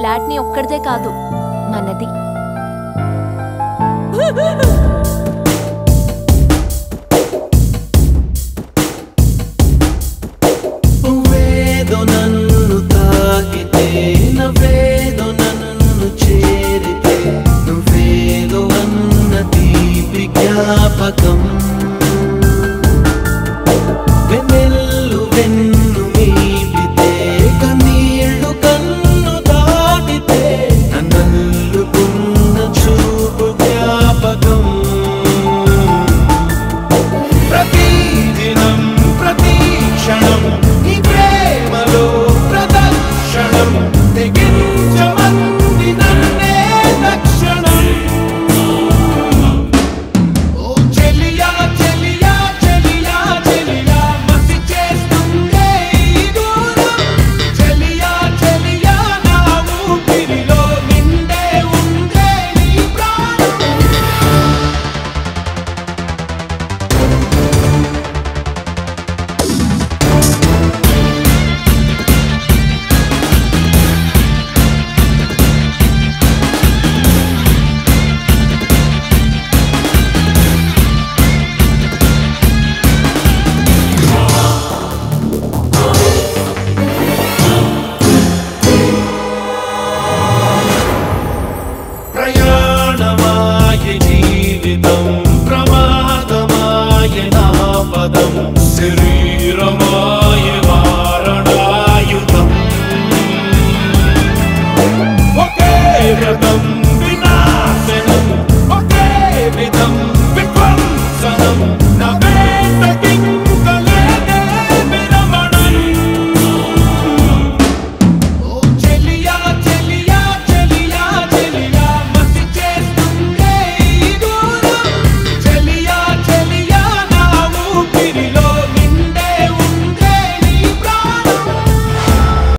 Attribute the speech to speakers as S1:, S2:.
S1: Flat ని ఒక్కడిదే కాదు, మనది.
S2: నువ్వేదో నన్ను తాకితే, నవ్వేదో నన్ను చేరితే, నువ్వేదో అన్న తీపి జ్ఞాపకం వెన్నెల్లు వెన్ను మీపితే, కన్నీళ్లు కన్ను దాటితే, నన్నల్లుకున్న చూపు జ్ఞాపకం ప్రతి దినం ప్రతి క్షణం నీ ప్రేమలో ప్రదక్షిణం తెగించమంది నన్నే లక్షణం. ఓ చెలియా చెలియా చెలియా చెలియా మసి చేస్తుందే ఈ దూరం. చెలియా చెలియా నా ఊపిరిలో నిండే ఉందే నీ ప్రాణం. ప్రయాణమాయ జీవితం, ప్రమాదమాయ నా పదం, శరీరమాయ వారణాయుధం. ఒకే రథం